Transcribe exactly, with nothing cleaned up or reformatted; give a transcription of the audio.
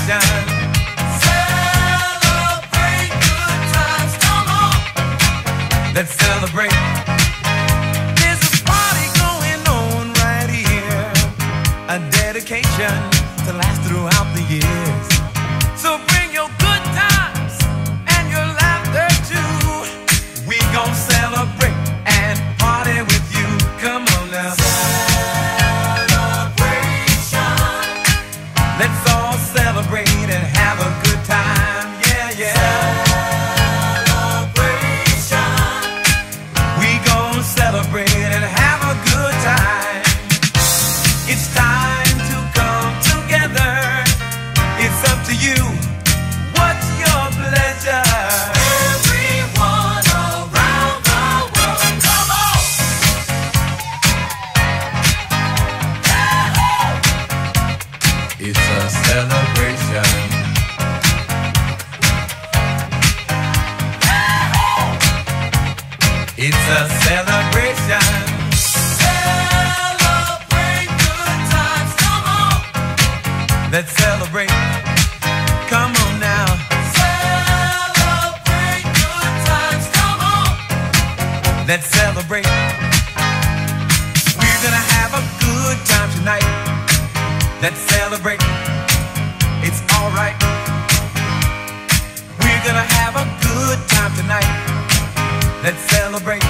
celebration. Celebrate good times, come on. Let's celebrate. There's a party going on right here, a dedication to last throughout the years. So bring your good times and your laughter too. We gon' celebrate and party with you. Come on now. Celebration. Let's all celebrate and have a good time. Yeah, yeah. Celebration. We gon' celebrate and have a good time. It's time to come together. It's up to you. What's your pleasure? Everyone around the world, come on. It's a celebration. It's a celebration. Celebrate good times, come on. Let's celebrate. Come on now. Celebrate good times, come on. Let's celebrate. We're gonna have a good time tonight. Let's celebrate. It's alright. We're gonna have a good time tonight. Let's celebrate.